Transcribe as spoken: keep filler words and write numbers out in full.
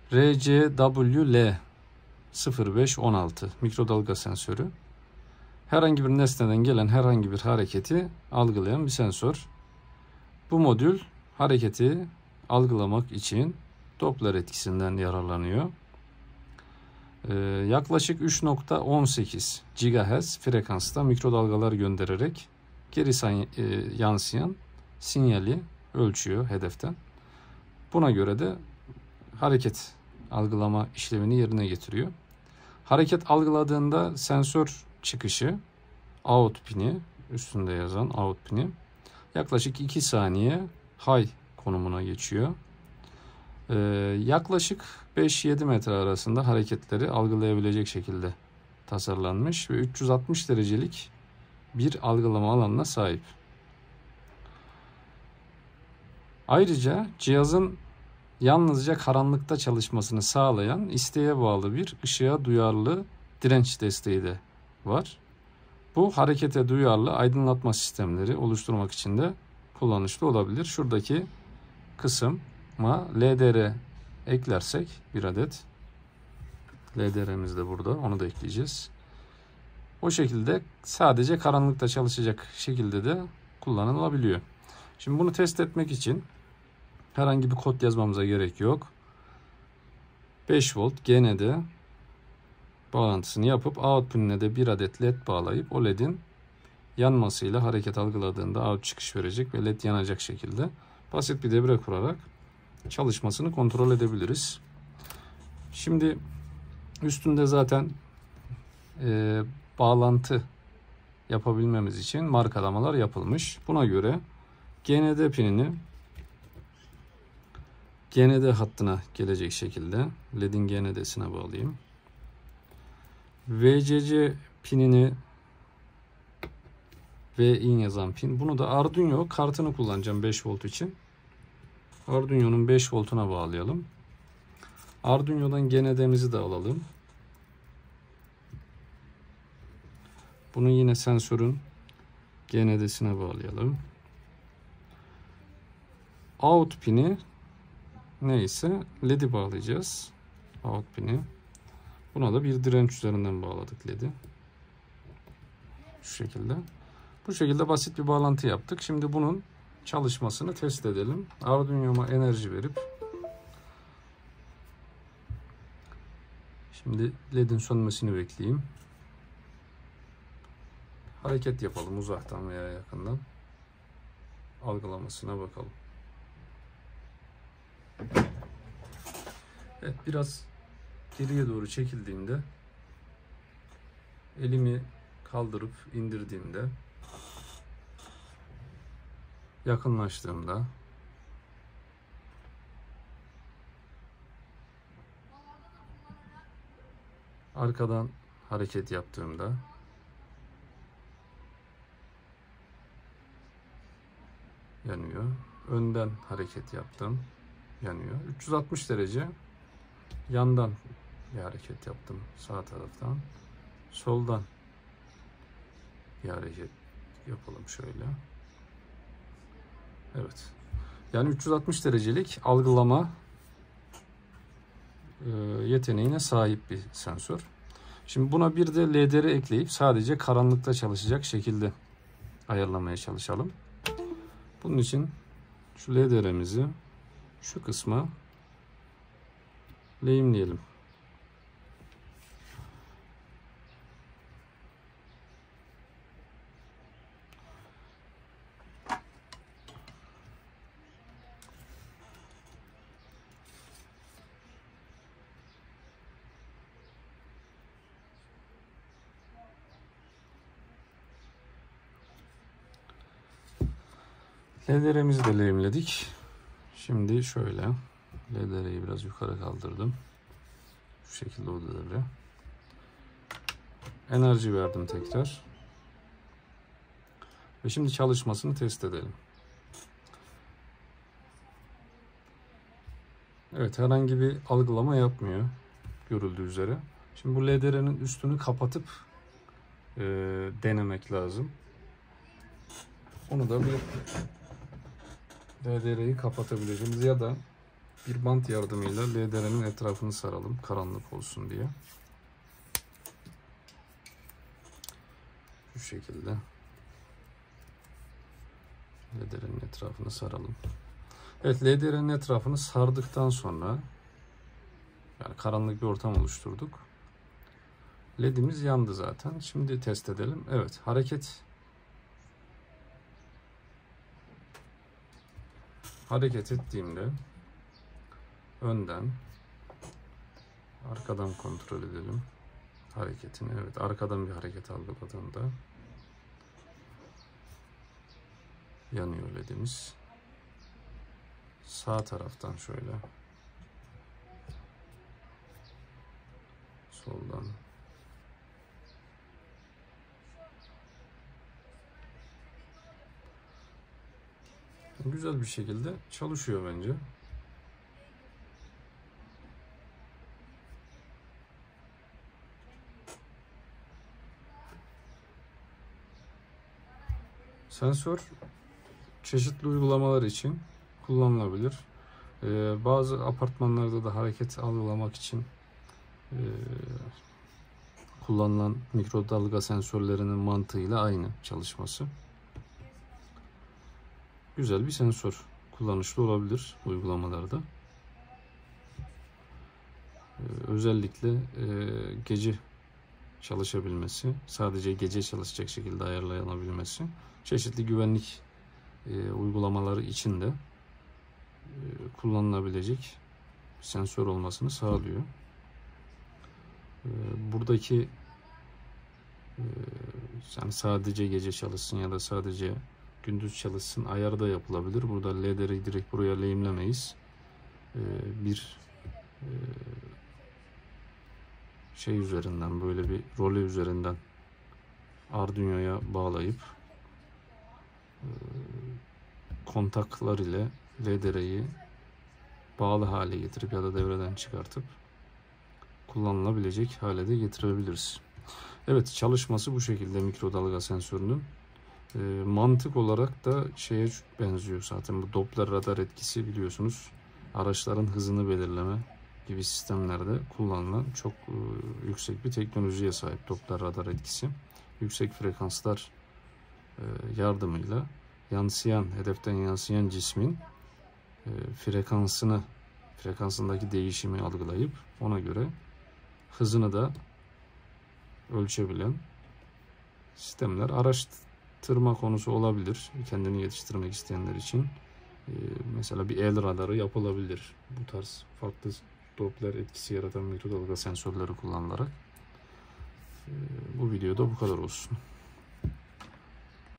R C W L sıfır beş on altı mikrodalga sensörü. Herhangi bir nesneden gelen herhangi bir hareketi algılayan bir sensör. Bu modül hareketi algılamak için Doppler etkisinden yararlanıyor. Ee, yaklaşık üç nokta on sekiz gigahertz frekansta mikrodalgalar göndererek geri e, yansıyan sinyali ölçüyor hedeften. Buna göre de hareket algılama işlemini yerine getiriyor. Hareket algıladığında sensör çıkışı out pini, üstünde yazan out pini yaklaşık iki saniye high konumuna geçiyor. Ee, yaklaşık beş yedi metre arasında hareketleri algılayabilecek şekilde tasarlanmış ve üç yüz altmış derecelik bir algılama alanına sahip. Ayrıca cihazın yalnızca karanlıkta çalışmasını sağlayan isteğe bağlı bir ışığa duyarlı direnç desteği de var. Bu harekete duyarlı aydınlatma sistemleri oluşturmak için de kullanışlı olabilir. Şuradaki kısma L D R eklersek bir adet L D R'miz de burada, onu da ekleyeceğiz. O şekilde sadece karanlıkta çalışacak şekilde de kullanılabiliyor. Şimdi bunu test etmek için herhangi bir kod yazmamıza gerek yok. beş volt G N D bağlantısını yapıp out pinine de bir adet led bağlayıp o ledin yanmasıyla hareket algıladığında out çıkış verecek ve led yanacak şekilde basit bir devre kurarak çalışmasını kontrol edebiliriz. Şimdi üstünde zaten e, bağlantı yapabilmemiz için markalamalar yapılmış. Buna göre G N D pinini G N D hattına gelecek şekilde ledin G N D'sine bağlayayım. V C C pinini V in yazan pin. Bunu da Arduino kartını kullanacağım beş volt için. Arduino'nun beş voltuna bağlayalım. Arduino'dan G N D'mizi de alalım. Bunu yine sensörün G N D'sine bağlayalım. Out pini neyse led'i bağlayacağız. Out pini. Buna da bir direnç üzerinden bağladık led'i. Şu şekilde. Bu şekilde basit bir bağlantı yaptık. Şimdi bunun çalışmasını test edelim. Arduino'ma enerji verip şimdi led'in sönmesini bekleyeyim. Hareket yapalım uzaktan veya yakından. Algılamasına bakalım. Evet, biraz geriye doğru çekildiğimde, elimi kaldırıp indirdiğimde, yakınlaştığımda, arkadan hareket yaptığımda, yanıyor. Önden hareket yaptım, yanıyor. üç yüz altmış derece yandan bir hareket yaptım, sağ taraftan. Soldan bir hareket yapalım şöyle. Evet. Yani üç yüz altmış derecelik algılama e, yeteneğine sahip bir sensör. Şimdi buna bir de L D R ekleyip sadece karanlıkta çalışacak şekilde ayarlamaya çalışalım. Bunun için şu L D R'mizi şu kısma lehimleyelim. L D R'mizi de lehimledik. Şimdi şöyle L D R'yi biraz yukarı kaldırdım. Şu şekilde o devre. Enerji verdim tekrar. Ve şimdi çalışmasını test edelim. Evet, herhangi bir algılama yapmıyor görüldüğü üzere. Şimdi bu L D R'nin üstünü kapatıp e, denemek lazım. Onu da bir L D R'yi kapatabileceğimiz ya da Bir bant yardımıyla L D R'nin etrafını saralım, karanlık olsun diye. Şu şekilde L D R'nin etrafını saralım. Evet, L D R'nin etrafını sardıktan sonra, yani karanlık bir ortam oluşturduk. L E D'imiz yandı zaten. Şimdi test edelim. Evet, hareket hareket ettiğimde önden, arkadan kontrol edelim hareketini. Evet, arkadan bir hareket algıladığında yanıyor L E D'imiz. Sağ taraftan şöyle, soldan, güzel bir şekilde çalışıyor bence. Sensör çeşitli uygulamalar için kullanılabilir. Ee, bazı apartmanlarda da hareket algılamak için e, kullanılan mikrodalga sensörlerinin mantığıyla aynı çalışması. Güzel bir sensör, kullanışlı olabilir uygulamalarda. Ee, özellikle e, gece çalışabilmesi, sadece gece çalışacak şekilde ayarlanabilmesi, çeşitli güvenlik e, uygulamaları için de e, kullanılabilecek sensör olmasını sağlıyor. E, buradaki e, yani sadece gece çalışsın ya da sadece gündüz çalışsın ayarı da yapılabilir. Burada L E D'yi direkt buraya lehimlemeyiz. E, bir e, şey üzerinden, böyle bir role üzerinden Arduino'ya bağlayıp e, kontaklar ile L E D'yi bağlı hale getirip ya da devreden çıkartıp kullanılabilecek hale de getirebiliriz. Evet, çalışması bu şekilde mikrodalga sensörünün. E, mantık olarak da şeye benziyor zaten, bu Doppler radar etkisi biliyorsunuz. Araçların hızını belirleme gibi sistemlerde kullanılan çok e, yüksek bir teknolojiye sahip Doppler radar etkisi. Yüksek frekanslar e, yardımıyla yansıyan, hedeften yansıyan cismin e, frekansını, frekansındaki değişimi algılayıp ona göre hızını da ölçebilen sistemler. Araştırma konusu olabilir kendini yetiştirmek isteyenler için. E, mesela bir el radarı yapılabilir bu tarz farklı Doppler etkisi yaratan mikrodalga sensörleri kullanılarak. E, bu videoda bu kadar olsun.